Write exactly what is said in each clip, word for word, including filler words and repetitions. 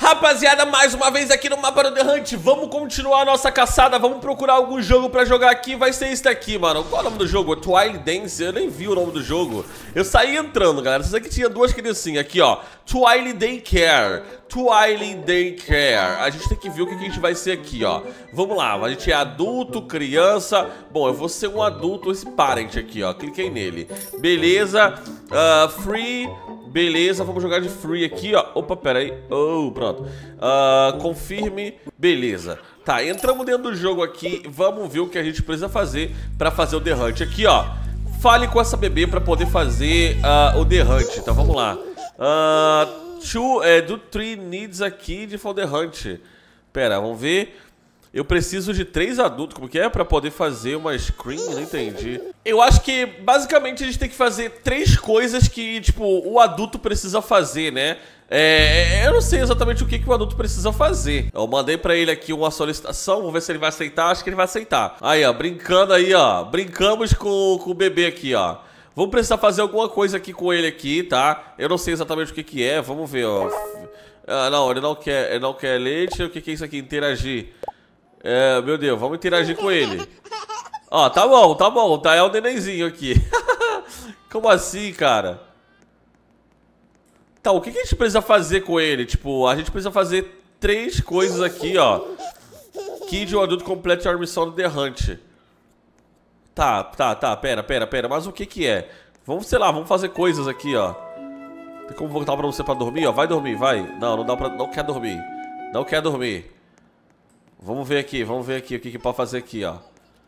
rapaziada, mais uma vez aqui no mapa do The Hunt. Vamos continuar a nossa caçada, vamos procurar algum jogo pra jogar aqui. Vai ser esse daqui, mano. Qual é o nome do jogo? Twilight Dance, eu nem vi o nome do jogo. Eu saí entrando, galera. Isso aqui tinha duas criancinhas aqui, ó. Twilight Daycare. Twilight Daycare. A gente tem que ver o que a gente vai ser aqui, ó. Vamos lá, a gente é adulto, criança. Bom, eu vou ser um adulto, esse parent aqui, ó. Cliquei nele. Beleza. uh, Free. Beleza, vamos jogar de free aqui, ó. Opa, pera aí. Oh, pronto. uh, Confirme. Beleza. Tá, entramos dentro do jogo aqui. Vamos ver o que a gente precisa fazer pra fazer o The Hunt aqui, ó. Fale com essa bebê pra poder fazer uh, o The Hunt. Então, vamos lá. uh, two, é, do three needs aqui de for The Hunt. Pera, vamos ver. Eu preciso de três adultos, como que é? Pra poder fazer uma screen? Não entendi. Eu acho que, basicamente, a gente tem que fazer três coisas que, tipo, o adulto precisa fazer, né? É, eu não sei exatamente o que, que o adulto precisa fazer. Eu mandei pra ele aqui uma solicitação, vamos ver se ele vai aceitar. Acho que ele vai aceitar. Aí, ó, brincando aí, ó. Brincamos com, com o bebê aqui, ó. Vamos precisar fazer alguma coisa aqui com ele aqui, tá? Eu não sei exatamente o que que é, vamos ver, ó. Ah, não, ele não quer, ele não quer leite. O que que é isso aqui? Interagir. É, meu Deus, vamos interagir com ele. Ó, tá bom, tá bom, tá, é o nenenzinho aqui. Como assim, cara? Tá, o que que a gente precisa fazer com ele? Tipo, a gente precisa fazer três coisas aqui, ó. Kid ou adulto complete a missão do The Hunt. Tá, tá, tá, pera, pera, pera, mas o que que é? Vamos, sei lá, vamos fazer coisas aqui, ó. Tem como voltar pra você pra dormir, ó? Vai dormir, vai. Não, não dá pra, não quer dormir. Não quer dormir. Vamos ver aqui, vamos ver aqui o que que pode fazer aqui, ó.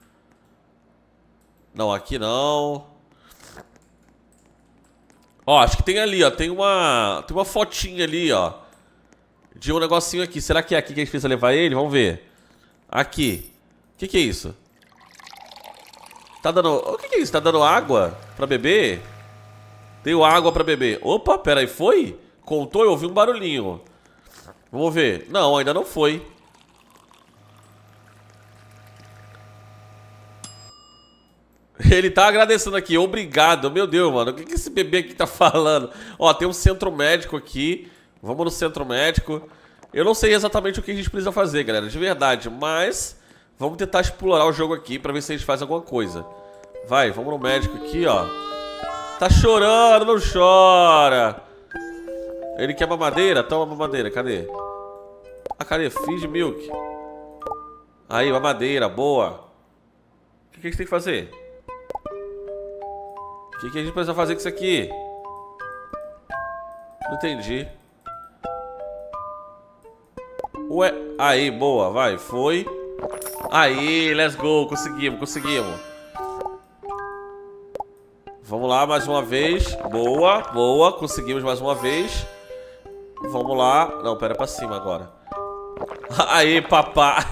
Não, aqui não. Ó, acho que tem ali, ó. Tem uma, tem uma fotinha ali, ó. De um negocinho aqui. Será que é aqui que a gente precisa levar ele? Vamos ver. Aqui. O que que é isso? Tá dando... O que que é isso? Tá dando água pra beber? Deu água pra beber. Opa, pera aí, foi? Contou? Eu ouvi um barulhinho. Vamos ver. Não, ainda não foi. Ele tá agradecendo aqui, obrigado. Meu Deus, mano, o que que esse bebê aqui tá falando? Ó, tem um centro médico aqui. Vamos no centro médico. Eu não sei exatamente o que a gente precisa fazer, galera, de verdade. Mas vamos tentar explorar o jogo aqui pra ver se a gente faz alguma coisa. Vai, vamos no médico aqui, ó. Tá chorando, não chora. Ele quer mamadeira? Toma mamadeira, cadê? Ah, cadê? Feed milk. Aí, mamadeira, boa. O que que a gente tem que fazer? O que que a gente precisa fazer com isso aqui? Não entendi. Ué, aí, boa, vai, foi. Aí, let's go, conseguimos, conseguimos. Vamos lá, mais uma vez. Boa, boa, conseguimos mais uma vez. Vamos lá. Não, pera, pra cima agora. Aí, papá.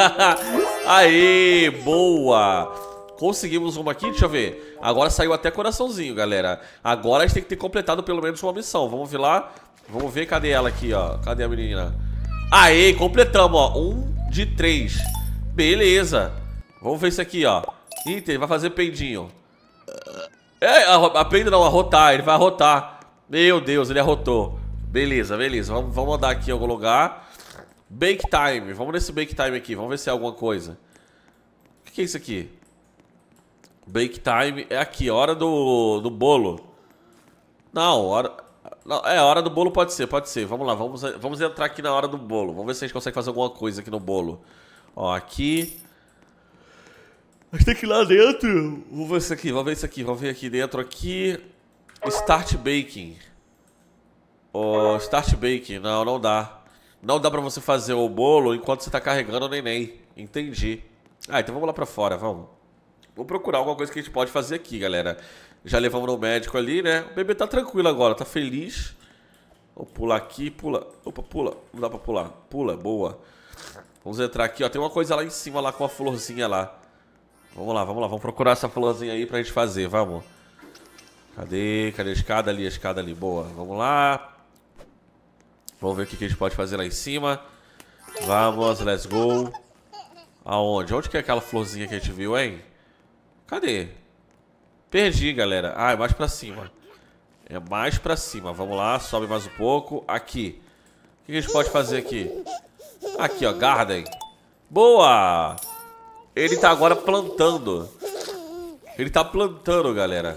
Aí, boa. Conseguimos uma aqui, deixa eu ver. Agora saiu até coraçãozinho, galera. Agora a gente tem que ter completado pelo menos uma missão. Vamos ver lá. Vamos ver, cadê ela aqui, ó. Cadê a menina? Aê, completamos, ó. Um de três. Beleza. Vamos ver isso aqui, ó. Eita, ele vai fazer peidinho. É, a, a peido não, arrotar. Ele vai arrotar. Meu Deus, ele arrotou. Beleza, beleza. Vamos, vamos andar aqui em algum lugar. Bake time. Vamos nesse bake time aqui. Vamos ver se é alguma coisa. O que que é isso aqui? Bake time é aqui, hora do, do bolo. Não, hora... Não, é, hora do bolo pode ser, pode ser. Vamos lá, vamos, vamos entrar aqui na hora do bolo. Vamos ver se a gente consegue fazer alguma coisa aqui no bolo. Ó, aqui. A gente tem que ir lá dentro. Vamos ver isso aqui, vamos ver isso aqui. Vamos ver aqui dentro aqui. Start baking. Ó, start baking. Não, não dá. Não dá pra você fazer o bolo enquanto você tá carregando o neném. Entendi. Ah, então vamos lá pra fora, vamos. Vou procurar alguma coisa que a gente pode fazer aqui, galera. Já levamos no médico ali, né? O bebê tá tranquilo agora, tá feliz. Vou pular aqui, pula. Opa, pula. Não dá pra pular. Pula, boa. Vamos entrar aqui, ó. Tem uma coisa lá em cima, lá com a florzinha lá. Vamos lá, vamos lá. Vamos procurar essa florzinha aí pra gente fazer, vamos. Cadê? Cadê a escada ali? A escada ali, boa. Vamos lá. Vamos ver o que a gente pode fazer lá em cima. Vamos, let's go. Aonde? Onde que é aquela florzinha que a gente viu, hein? Cadê? Perdi, galera. Ah, é mais pra cima. É mais pra cima. Vamos lá, sobe mais um pouco. Aqui. O que a gente pode fazer aqui? Aqui, ó, garden. Boa! Ele tá agora plantando. Ele tá plantando, galera.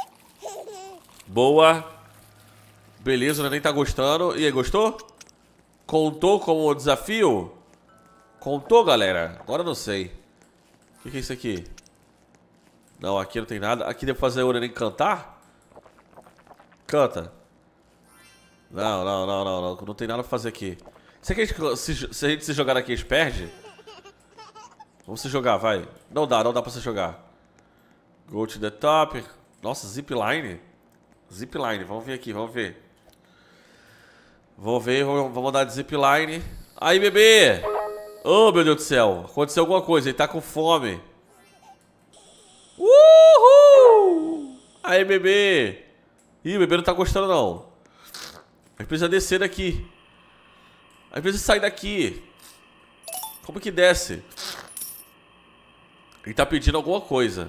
Boa. Beleza, o neném tá gostando. E aí, gostou? Contou como desafio? Contou, galera? Agora eu não sei. O que, que é isso aqui? Não, aqui não tem nada. Aqui deve fazer o neném cantar? Canta. Não, não, não, não, não. Não tem nada pra fazer aqui. Se a gente se, se, a gente se jogar aqui, a gente perde? Vamos se jogar, vai. Não dá, não dá pra se jogar. Go to the top. Nossa, zipline. Zipline, vamos ver aqui, vamos ver. Vou ver, vamos andar de zipline. Aí, bebê! Oh, meu Deus do céu. Aconteceu alguma coisa, ele tá com fome. Uhul! Aí, bebê! Ih, o bebê não tá gostando, não. A gente precisa descer daqui. A gente precisa sair daqui. Como que desce? Ele tá pedindo alguma coisa.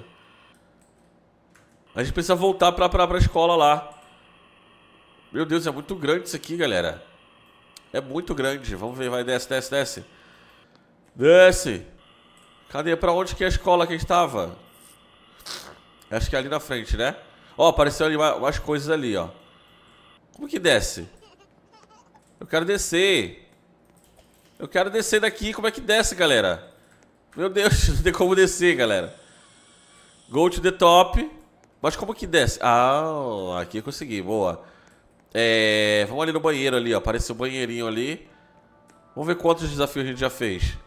A gente precisa voltar pra, pra, pra escola lá. Meu Deus, é muito grande isso aqui, galera. É muito grande. Vamos ver, vai, desce, desce, desce. Desce. Cadê? Pra onde que é a escola que a gente tava? Acho que é ali na frente, né? Ó, apareceu ali umas coisas ali, ó. Como que desce? Eu quero descer. Eu quero descer daqui. Como é que desce, galera? Meu Deus, não tem como descer, galera. Go to the top. Mas como que desce? Ah, aqui eu consegui, boa. É, vamos ali no banheiro ali, ó. Apareceu o banheirinho ali. Vamos ver quantos desafios a gente já fez.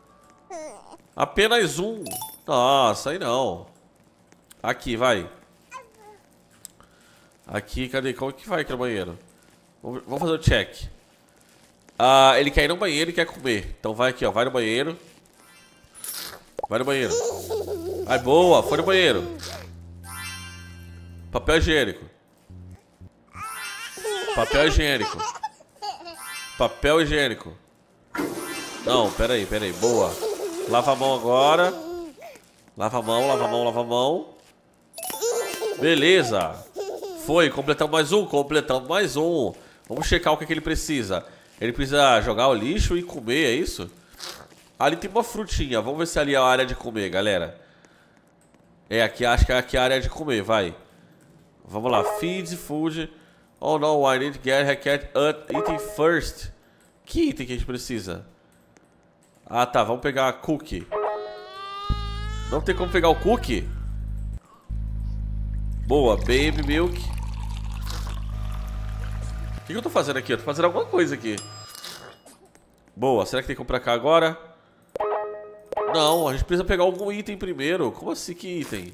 Apenas um. Nossa, aí não. Aqui, vai. Aqui, cadê? Como que vai aqui no banheiro? Vamos fazer o check. Ah, ele quer ir no banheiro e quer comer. Então vai aqui, ó. Vai no banheiro. Vai no banheiro. Ai, boa. Foi no banheiro. Papel higiênico. Papel higiênico. Papel higiênico. Não, pera aí, pera aí. Boa. Lava a mão agora. Lava a mão, lava a mão, lava a mão. Beleza. Foi, completamos mais um, completamos mais um. Vamos checar o que, que ele precisa. Ele precisa jogar o lixo e comer, é isso? Ali tem uma frutinha, vamos ver se ali é a área de comer, galera. É, aqui acho que é aqui a área de comer, vai. Vamos lá, feed, food. Oh no, I need to get, get eating first. Que item que a gente precisa? Ah tá, vamos pegar a cookie. Não tem como pegar o cookie? Boa, baby milk. O que eu tô fazendo aqui? Eu tô fazendo alguma coisa aqui. Boa, será que tem que comprar cá agora? Não, a gente precisa pegar algum item primeiro. Como assim, que item?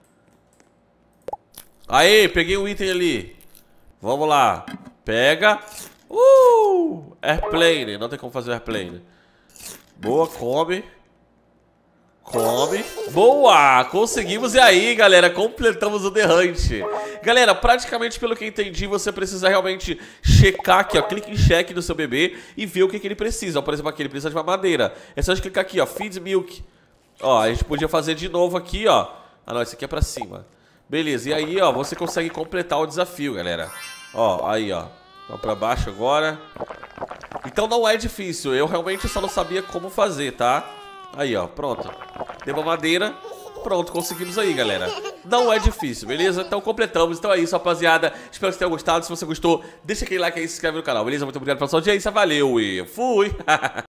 Aê, peguei um item ali. Vamos lá. Pega. Uh! Airplane, não tem como fazer airplane. Boa, come. Come. Boa! Conseguimos. E aí, galera, completamos o The Hunt. Galera, praticamente pelo que eu entendi, você precisa realmente checar aqui, ó. Clique em check do seu bebê e ver o que, que ele precisa. Ó, por exemplo, aqui ele precisa de uma madeira. É só a gente clicar aqui, ó. Feed milk. Ó, a gente podia fazer de novo aqui, ó. Ah, não, esse aqui é pra cima. Beleza, e aí, ó, você consegue completar o desafio, galera. Ó, aí, ó. Vamos pra baixo agora. Então não é difícil. Eu realmente só não sabia como fazer, tá? Aí, ó, pronto. Deu uma madeira. Pronto, conseguimos aí, galera. Não é difícil, beleza? Então completamos. Então é isso, rapaziada. Espero que vocês tenham gostado. Se você gostou, deixa aquele like aí e se inscreve no canal, beleza? Muito obrigado pela sua audiência. Valeu e fui!